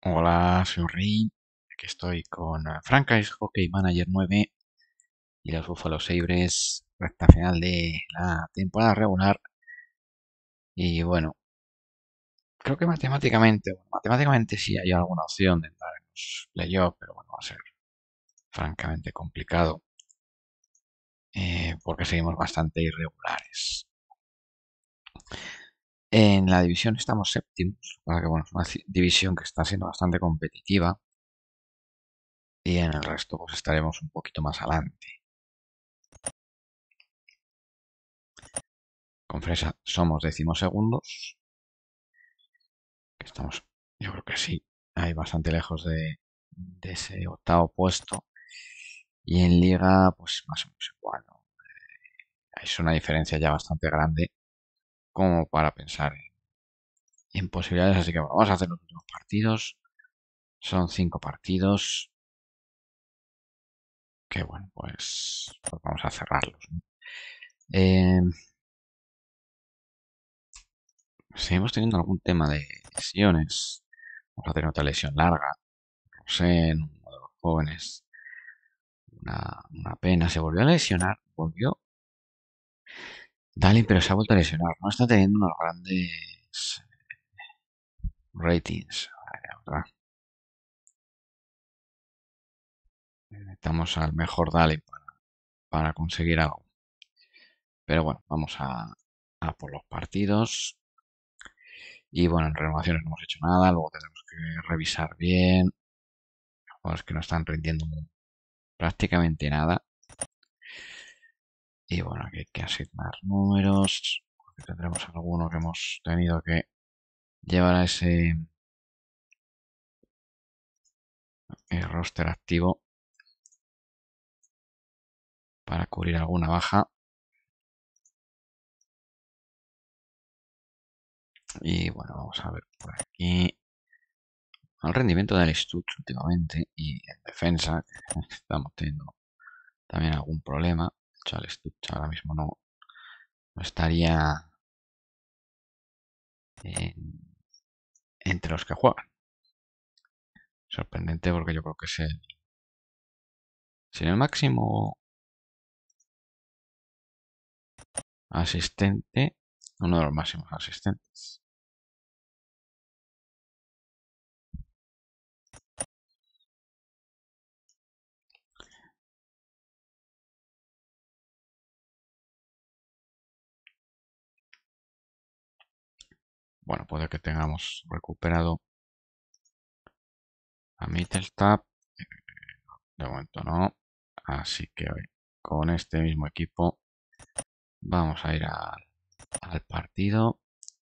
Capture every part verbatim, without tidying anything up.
Hola, soy Rey. Aquí estoy con eh, Franchise Hockey Manager nueve y los Buffalo Sabres, recta final de la temporada regular. Y bueno, creo que matemáticamente, bueno, matemáticamente sí hay alguna opción de entrar en los playoffs, pero bueno, va a ser francamente complicado eh, porque seguimos bastante irregulares. En la división estamos séptimos, para que bueno, es una ci- división que está siendo bastante competitiva y en el resto pues estaremos un poquito más adelante. Con Fresa somos decimosegundos, que estamos, yo creo que sí, ahí bastante lejos de, de ese octavo puesto. Y en Liga, pues más o menos igual, ¿no? Es una diferencia ya bastante grande como para pensar en, en posibilidades. Así que bueno, vamos a hacer los últimos partidos. Son cinco partidos. Que bueno, pues, pues vamos a cerrarlos, ¿no? Eh, Seguimos teniendo algún tema de lesiones. Vamos a tener otra lesión larga. Rosen, uno de los jóvenes, Una, una pena. Se volvió a lesionar. Volvió. Dale, pero se ha vuelto a lesionar. No está teniendo unos grandes ratings. La verdad. Necesitamos al mejor Dale para, para conseguir algo. Pero bueno, vamos a, a por los partidos. Y bueno, en renovaciones no hemos hecho nada. Luego tenemos que revisar bien. Los jugadores que no están rindiendo prácticamente nada. Y bueno, aquí hay que asignar números. Porque tendremos alguno que hemos tenido que llevar a ese eh, roster activo para cubrir alguna baja. Y bueno, vamos a ver por aquí el rendimiento del Stutz últimamente y en defensa, que estamos teniendo también algún problema. De hecho, el Stutz ahora mismo no, no estaría en- entre los que juegan. Sorprendente porque yo creo que es el, sin el máximo asistente, uno de los máximos asistentes. Bueno, puede que tengamos recuperado a Mittelstadt. De momento no. Así que hoy, con este mismo equipo, vamos a ir al, al partido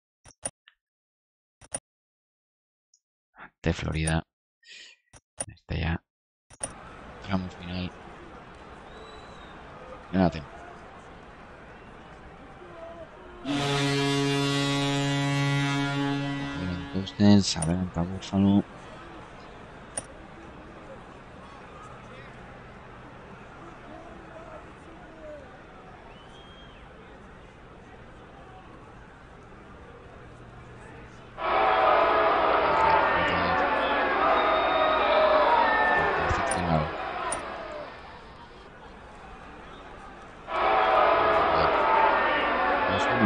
de Florida. Este ya, tramo final de la temporada. Entonces, adelanta Búfalo. Decepcionado. dos uno.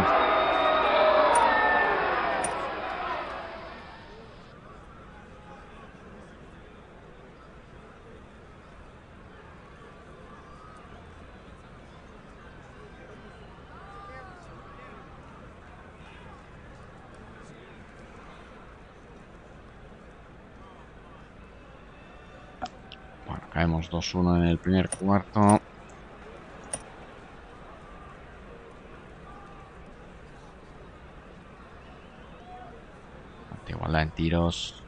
Bueno, caemos dos uno en el primer cuarto. Igualdad en tiros.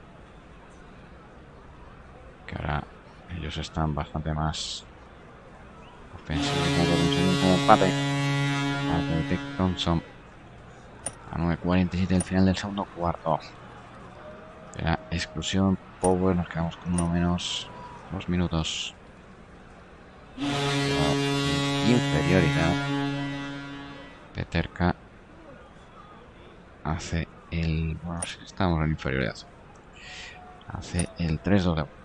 Que ahora ellos están bastante más ofensivos. Un empate. Empate de Tech Thompson. A nueve cuarenta y siete del final del segundo cuarto. Era exclusión. Power. Nos quedamos con uno menos. Dos minutos. Inferioridad. Peterka hace el... Bueno, sí, estamos en inferioridad. Hace el tres dos de vuelta.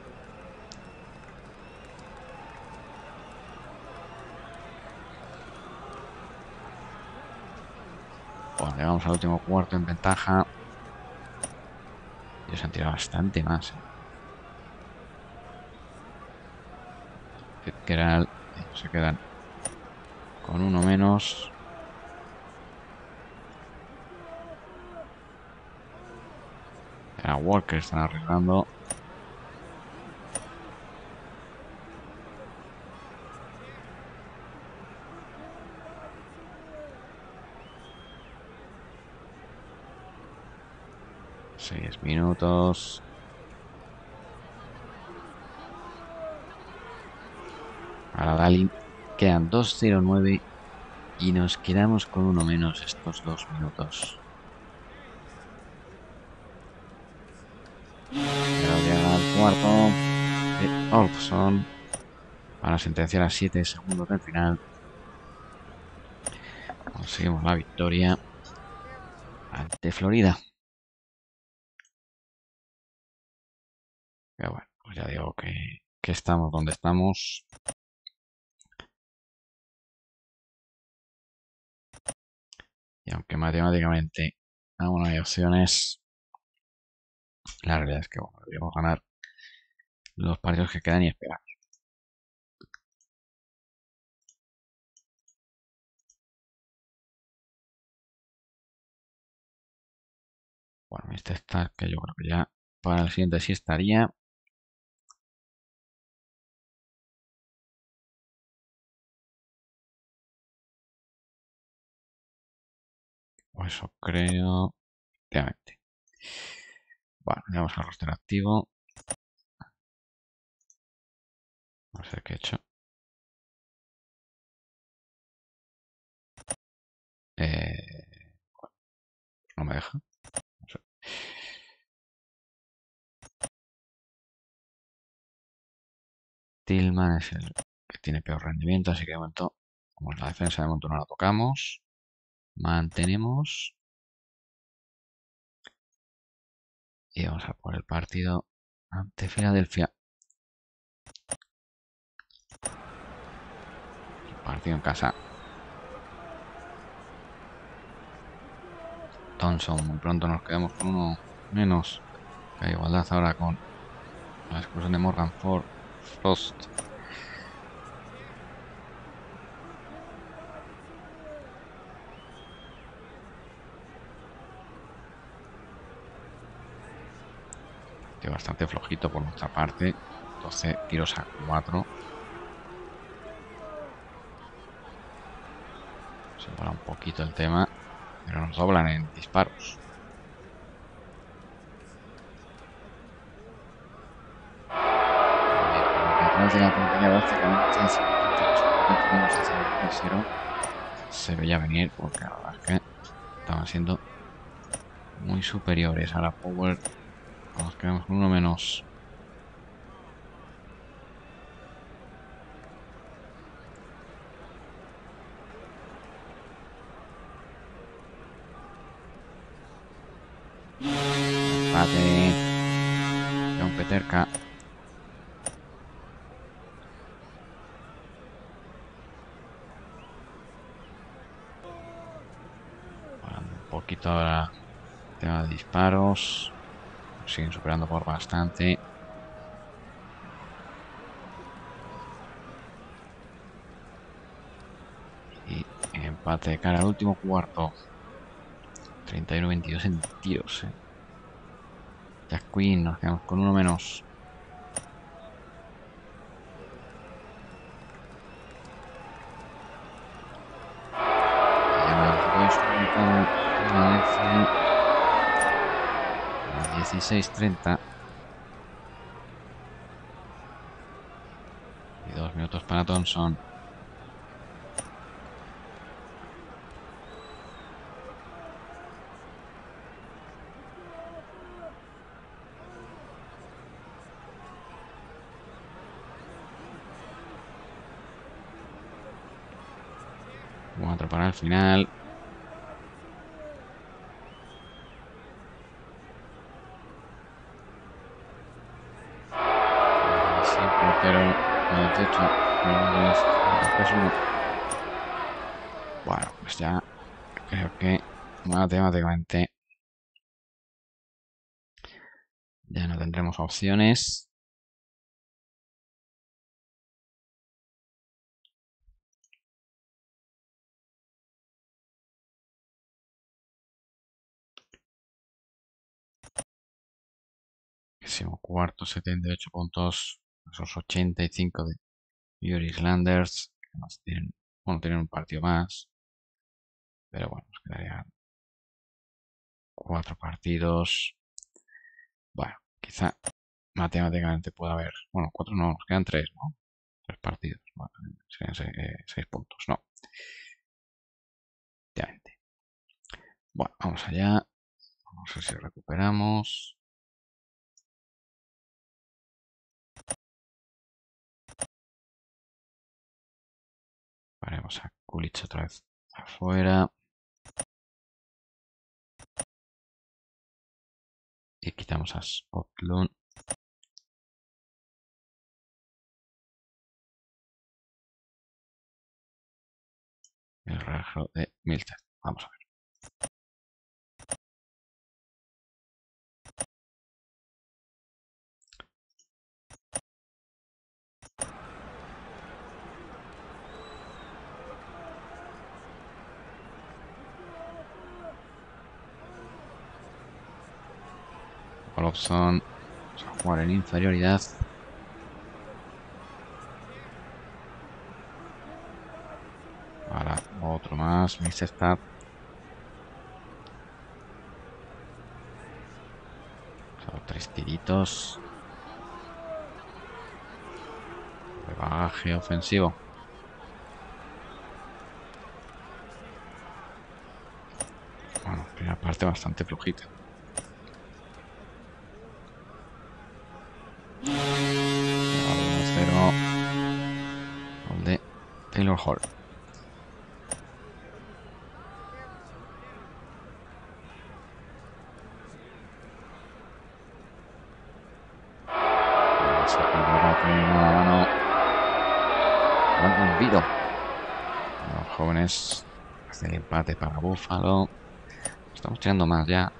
Bueno, llegamos al último cuarto en ventaja. Y se han tirado bastante más. ¿eh? Fitzgerald, ellos se quedan con uno menos. A Walker están arriesgando. Seis minutos. Ahora Dalin. Quedan dos cero nueve. Y nos quedamos con uno menos estos dos minutos. Pero llega el cuarto de Olson para sentenciar a siete segundos del final. Conseguimos la victoria ante Florida. Pero bueno, pues ya digo que, que estamos donde estamos. Y aunque matemáticamente aún no hay opciones, la realidad es que bueno, debemos ganar los partidos que quedan y esperar. Bueno, este está que yo creo que ya para el siguiente sí estaría. O eso creo. Efectivamente. Bueno, ya vamos al roster activo. No sé qué he hecho. Eh, no me deja. No sé. Tillman es el que tiene peor rendimiento, así que de momento, como es la defensa, de momento no la tocamos. Mantenemos. Y vamos a por el partido ante Filadelfia. Partido en casa. Thompson, muy pronto nos quedamos con uno menos. Hay igualdad ahora con la exclusión de Morgan Ford, Frost. Partido bastante flojito por nuestra parte. doce tiros a cuatro. Se para un poquito el tema, pero nos doblan en disparos. Detrás de la portería básicamente se veía venir porque la verdad es que estaban siendo muy superiores a la Power. Nos quedamos con uno menos. Empate. John Peterka. Un poquito ahora el tema de disparos. Nos siguen superando por bastante. Y empate de cara al último cuarto. treinta y uno veintidós en tiros. Eh. Jack Quinn, nos quedamos con uno menos. dieciséis treinta. Y dos minutos para Thompson. Cuatro para el final. cero, noventa y ocho, tres uno. Bueno, pues ya creo que matemáticamente ya no tendremos opciones. Décimo cuarto, setenta y ocho puntos. Esos ochenta y cinco de Yuri Islanders. Que más tienen, bueno, tienen un partido más. Pero bueno, nos quedarían cuatro partidos. Bueno, quizá matemáticamente pueda haber. Bueno, cuatro no, nos quedan tres, ¿no? Tres partidos. Bueno, serían seis, eh, seis puntos, no. Efectivamente. Bueno, vamos allá. Vamos a ver si recuperamos. Ponemos a Kulich otra vez afuera. Y quitamos a Spotlund. El reloj de Milton. Vamos a ver. Olofsson. Vamos a jugar en inferioridad. Ahora otro más. Mistestad. Solo tres tiritos. De bagaje ofensivo. Bueno, primera parte bastante flojita. cero. Gol de Taylor Hall. Se equivoca con una mano. Dando un viro. Los jóvenes hacen el empate para Buffalo. Estamos tirando más ya.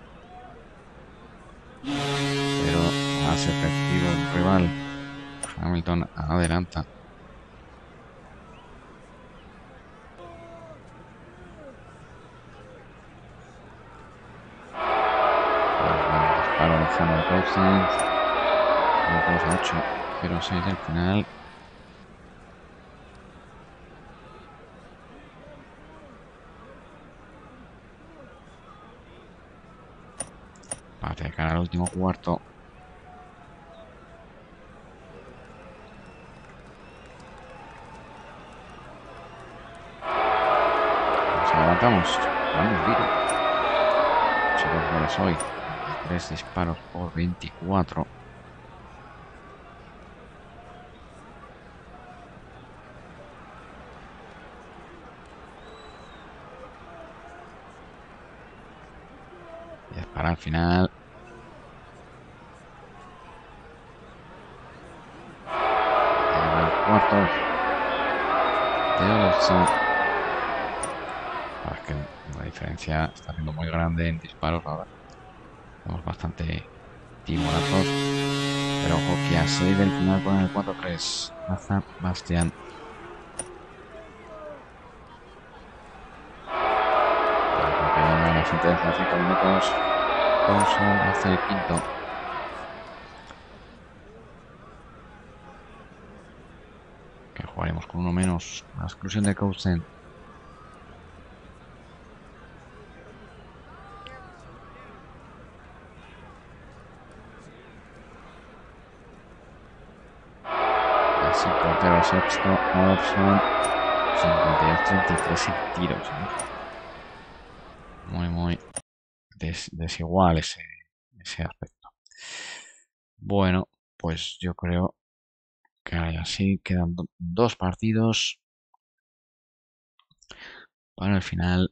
Pero más efectivo el rival. Hamilton adelanta. Disparo de Samuel Cousins. dos a ocho. cero seis del final. Para de cara al último cuarto. Nos adelantamos. Vamos, Viro. ocho goles hoy. tres disparos por veinticuatro. Para el final. En el cuarto de Olofsson. Es que la diferencia está siendo muy grande en disparos ahora. Estamos bastante timoratos. Pero ojo que a seis del final con el cuatro tres. Nathan Bastian. A la sentencia de cinco minutos. Thompson hace el quinto. Que jugaremos con uno menos. La exclusión de Cousen. Así portero sexto. Olofsson. cincuenta y dos treinta y tres en tiros. ¿eh? Muy, muy des desigual ese, ese aspecto. Bueno, pues yo creo que así quedan do dos partidos para el final.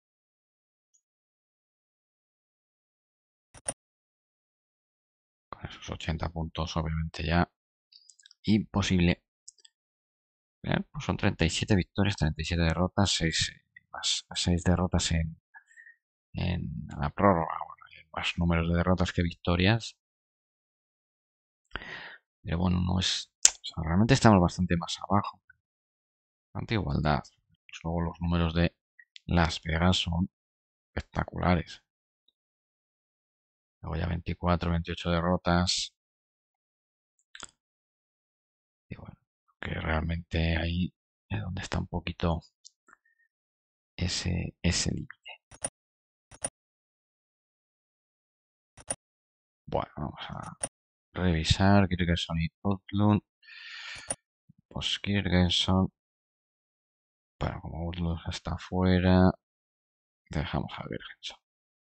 Con esos ochenta puntos, obviamente ya imposible. Bien, pues son treinta y siete victorias, treinta y siete derrotas, seis, más, seis derrotas en, en la prórroga. Bueno, hay más números de derrotas que victorias. Pero bueno, no es... O sea, realmente estamos bastante más abajo. Bastante igualdad. Pues luego los números de Las Vegas son espectaculares. Luego ya veinticuatro, veintiocho derrotas. Y bueno, que realmente ahí es donde está un poquito ese, ese límite. Bueno, vamos a revisar Kirgerson y Outlund. Pues Kirgerson, bueno, como Outlund está fuera, dejamos a Kirgerson.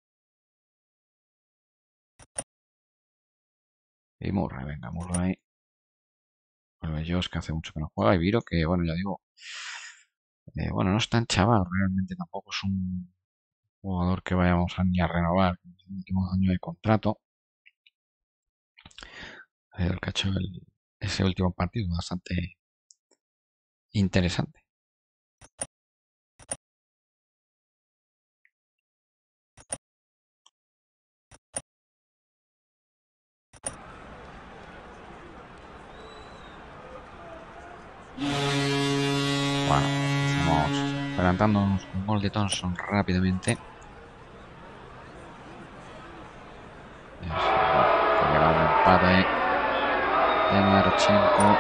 Y Murray, venga, Murray. Vuelve Josh, que hace mucho que no juega. Y Viro, que bueno, ya digo, eh, bueno, no es tan chaval, realmente tampoco es un jugador que vayamos a ni a renovar en el último año de contrato. El que ha hecho el, ese último partido bastante interesante. Bueno, estamos adelantándonos con gol de Thompson rápidamente. Es, bueno, que llega un empate de Marchenko,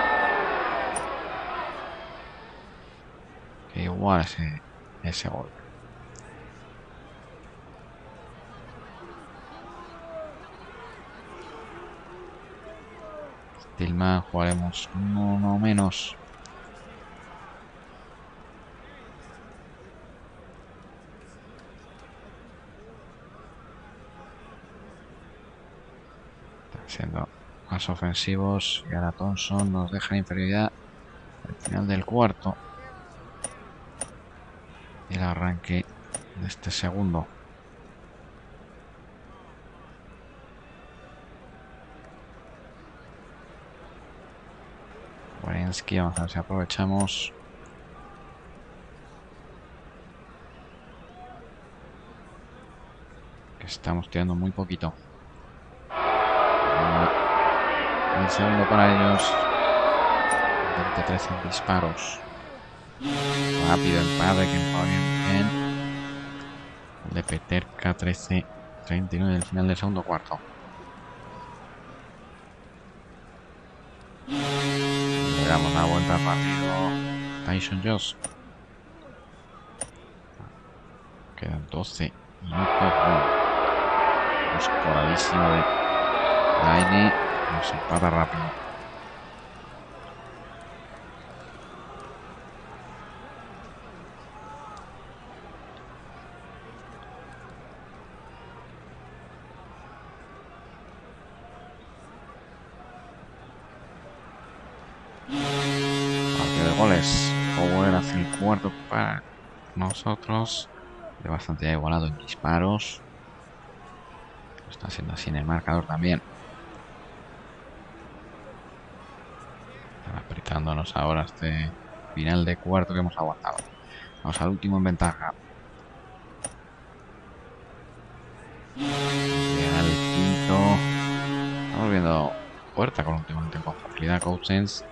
que igual ese, ese gol. Tillman, jugaremos uno menos. Están siendo más ofensivos y ahora Thompson nos deja en inferioridad al final del cuarto. Y el arranque de este segundo. Warensky, vamos a ver si aprovechamos. Que estamos tirando muy poquito. El segundo para ellos. veintitrés en disparos. Rápido empate que empate bien. El de Peterka, trece treinta y nueve del final del segundo cuarto. Le damos la vuelta al partido. Tyson Jones. Quedan doce minutos. Bueno, escoradísimo de Laine. Nos empata rápido. Partido de goles. Power hace el cuarto para nosotros. De bastante igualado en disparos. Está siendo así en el marcador también. Están apretándonos ahora este final de cuarto que hemos aguantado. Vamos al último en ventaja. Llega el quinto. Estamos viendo puerta con últimamente con facilidad Cousins.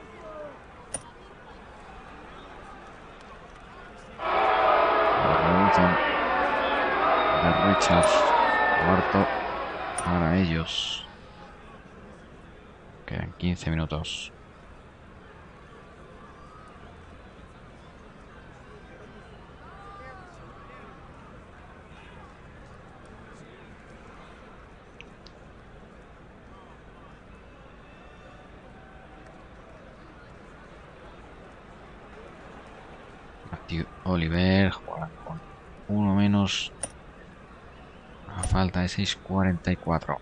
De Richards. Cuarto para ellos. Quedan quince minutos. Matthew Oliver juega con uno menos a falta de seis cuarenta y cuatro.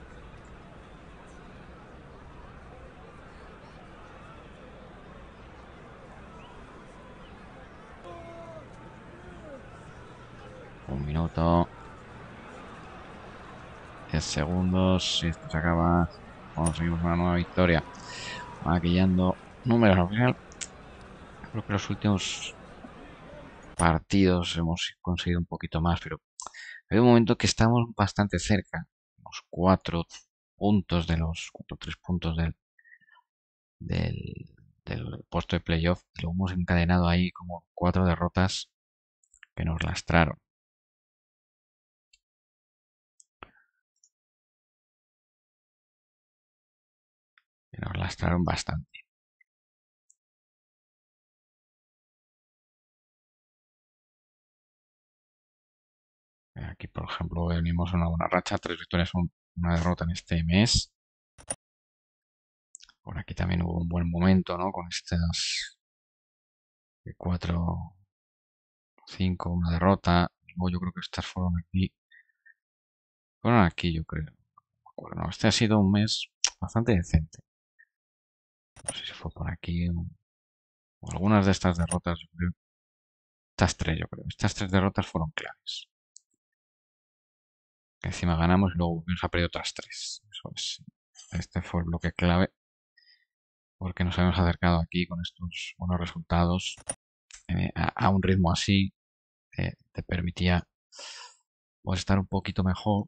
Un minuto. diez segundos. Si esto se acaba conseguimos una nueva victoria, maquillando números al final. Creo que los últimos partidos hemos conseguido un poquito más, pero hay un momento que estamos bastante cerca, unos cuatro puntos de los cuatro, tres puntos del, del, del puesto de playoff, y lo hemos encadenado ahí como cuatro derrotas que nos lastraron. Que nos lastraron bastante. Aquí, por ejemplo, venimos a una buena racha, tres victorias, una derrota en este mes. Por aquí también hubo un buen momento, ¿no? Con estas cuatro, cinco, una derrota. Luego yo creo que estas fueron aquí. Fueron aquí, yo creo. Bueno, no, este ha sido un mes bastante decente. No sé si fue por aquí o algunas de estas derrotas, yo creo. Estas tres, yo creo. Estas tres derrotas fueron claves. Encima ganamos y luego volvimos a perder otras tres. Eso es. Este fue el bloque clave porque nos habíamos acercado aquí con estos buenos resultados eh, a, a, un ritmo así eh, te permitía pues, estar un poquito mejor,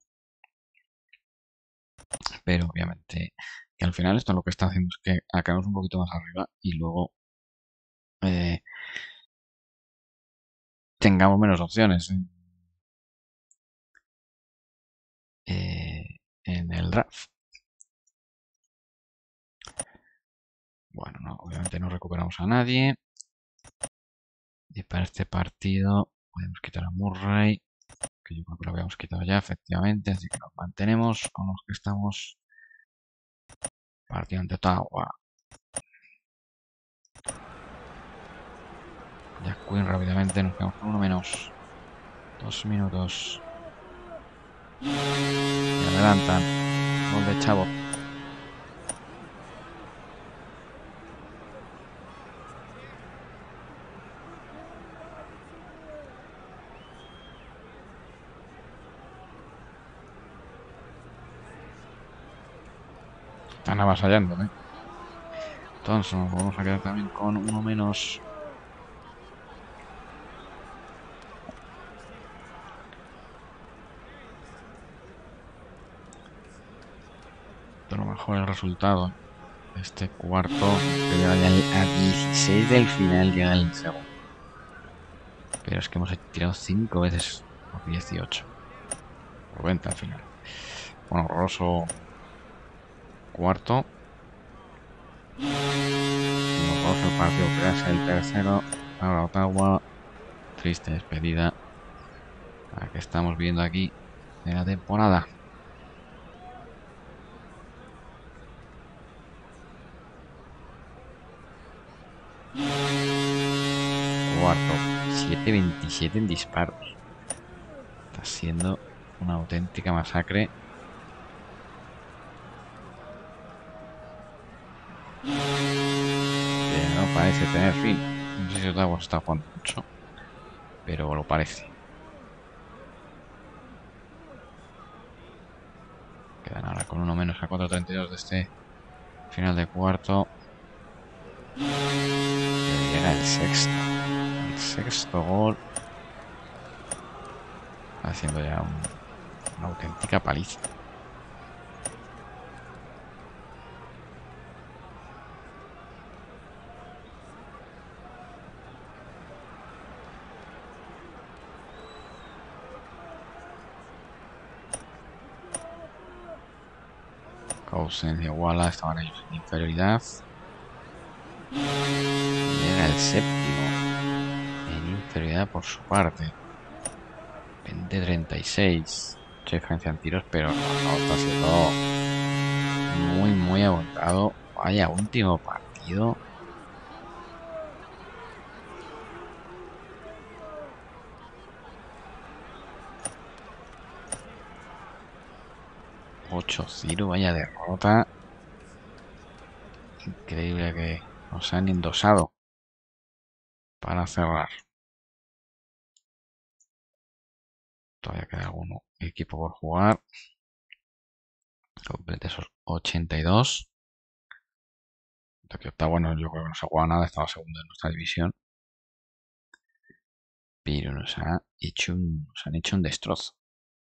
pero obviamente que al final esto lo que está haciendo es que acabemos un poquito más arriba y luego eh, tengamos menos opciones eh, en el draft. Bueno, no, obviamente no recuperamos a nadie. Y para este partido podemos quitar a Murray, que yo creo que lo habíamos quitado ya, efectivamente. Así que nos mantenemos con los que estamos. Partido ante Ottawa. Jack Quinn rápidamente, nos quedamos con uno menos. Dos minutos. Y adelantan. Gol de Chavo. Están avasallando, ¿eh? Entonces nos vamos a quedar también con uno menos. De lo mejor el resultado. Este cuarto que llega ya a dieciséis del final, llega el segundo. Pero es que hemos tirado cinco veces por dieciocho. Por veinte al final. Bueno, horroroso cuarto. Horroroso el partido que es el tercero. Ahora Ottawa. Triste despedida. La que estamos viendo aquí de la temporada. Cuarto. siete veintisiete en disparos. Está siendo una auténtica masacre. Que no parece tener fin. No sé si Ottawa está jugando mucho, pero lo parece. Quedan ahora con uno menos a cuatro treinta y dos de este final de cuarto. Y llega el sexto. El sexto gol. Haciendo ya un, una auténtica paliza. Cousins iguala, estaban ellos en inferioridad. Llega el séptimo en inferioridad por su parte. veinte treinta y seis. Mucha diferencia en tiros, pero no, no está siendo muy, muy aguantado. Vaya, último partido. ocho cero, vaya derrota. Increíble que nos han endosado para cerrar. Todavía queda algún equipo por jugar. Complete esos ochenta y dos. Tokio está bueno, yo creo que no se ha jugado nada, estaba segundo en nuestra división. Pero nos, ha hecho un, nos han hecho un destrozo.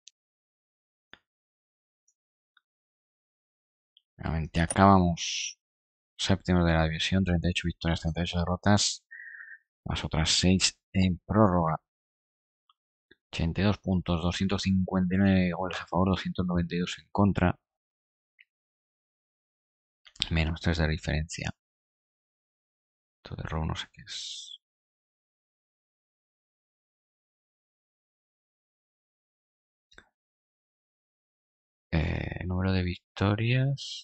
Realmente acabamos séptimo de la división, treinta y ocho victorias, treinta y ocho derrotas, las otras seis en prórroga. ochenta y dos puntos, doscientos cincuenta y nueve goles a favor, doscientos noventa y dos en contra. Menos tres de diferencia. Esto de robo no sé qué es. Eh, número de victorias.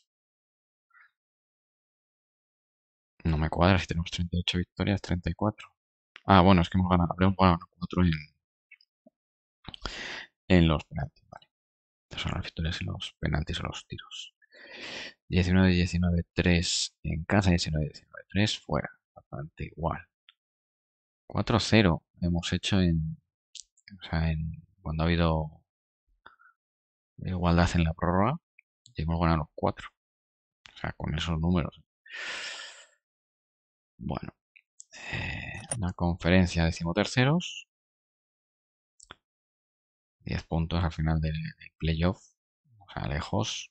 No me cuadra si tenemos treinta y ocho victorias, treinta y cuatro. Ah, bueno, es que hemos ganado, habremos ganado cuatro en, en los penaltis, vale. Estas son las victorias en los penaltis o los tiros. diecinueve diecinueve tres en casa, diecinueve diecinueve tres fuera. Bastante igual. cuatro cero hemos hecho en, o sea, en cuando ha habido igualdad en la prórroga y hemos ganado los cuatro. O sea, con esos números. Bueno, eh, la conferencia decimoterceros. diez puntos al final del, del playoff. O sea, lejos.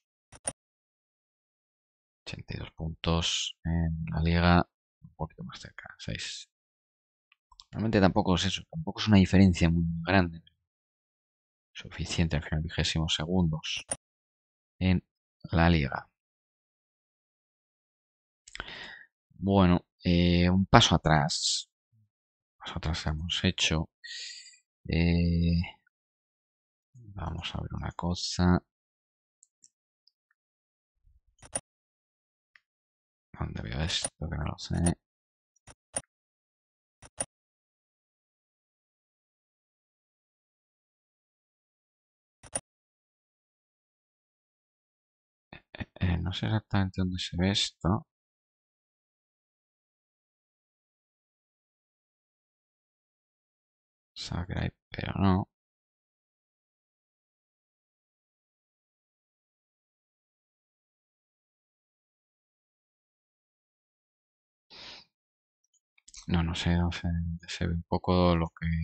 ochenta y dos puntos en la liga. Un poquito más cerca. seis. Realmente tampoco es eso. Tampoco es una diferencia muy grande. Suficiente al final, vigésimo segundos en la liga. Bueno, eh, un paso atrás. Un paso atrás hemos hecho. Eh, vamos a ver una cosa. ¿Dónde veo esto? Que no lo sé. Eh, no sé exactamente dónde se ve esto. Zagreb, pero no. No, no sé, no sé. Se ve un poco lo que,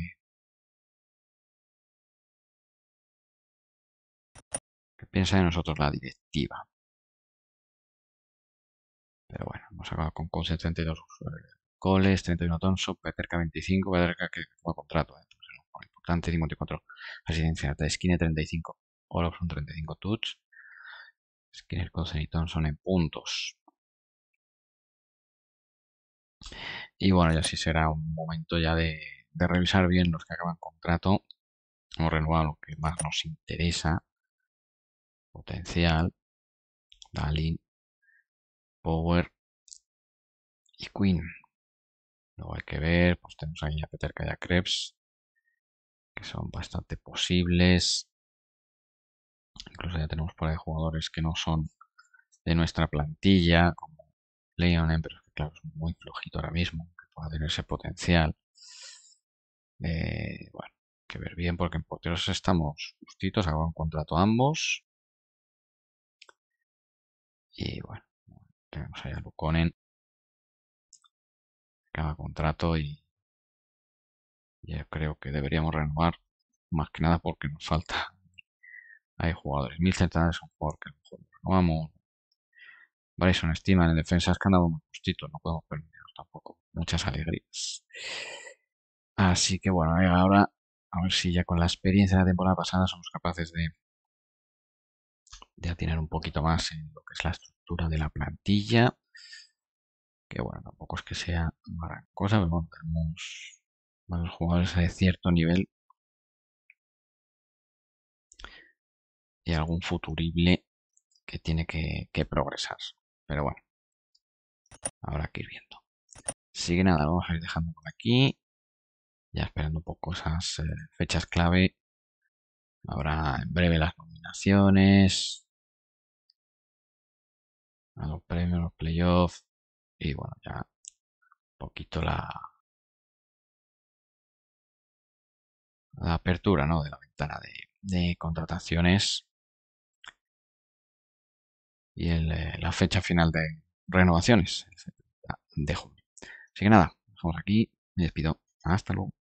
que piensa de nosotros la directiva. Pero bueno, hemos acabado con Coles treinta y dos goles, treinta y uno Thompson, Peterka veinticinco, Peterka que fue contrato, ¿eh? Entonces, no, muy importante, cincuenta y cuatro asistencias de Skinner treinta y cinco, Olofsson treinta y cinco touch, Skinner, Coulson y Thompson en puntos. Y bueno, ya sí será un momento ya de, de revisar bien los que acaban contrato. Hemos renovado lo que más nos interesa. Potencial, Dalin, Power y Queen. Luego hay que ver, pues tenemos ahí a Peterka y a Krebs, que son bastante posibles. Incluso ya tenemos por ahí jugadores que no son de nuestra plantilla, como Leonen, pero que claro, es muy flojito ahora mismo, que pueda tener ese potencial. Eh, bueno, hay que ver bien porque en porteros estamos justitos, hago un contrato a ambos. Y bueno, tenemos ahí a Lukonen, cada contrato y yo creo que deberíamos renovar, más que nada porque nos falta. Hay jugadores. Mil centavos es un jugador que a lo mejor no renovamos. Bryson estima en defensa es que andamos muy justitos, no podemos permitirnos tampoco muchas alegrías. Así que bueno, ahora a ver si ya con la experiencia de la temporada pasada somos capaces de, de atinar un poquito más en lo que es la estructura de la plantilla. Que bueno, tampoco es que sea gran cosa, pero bueno, tenemos varios jugadores de cierto nivel y algún futurible que tiene que, que progresar. Pero bueno, habrá que ir viendo. Así que nada, lo vamos a ir dejando por aquí. Ya esperando un poco esas eh, fechas clave. Habrá en breve las nominaciones a los premios, los playoffs y bueno, ya un poquito la, la apertura, ¿no? De la ventana de, de contrataciones y el, eh, la fecha final de renovaciones, el setenta de junio. Así que nada, dejamos aquí, me despido. Hasta luego.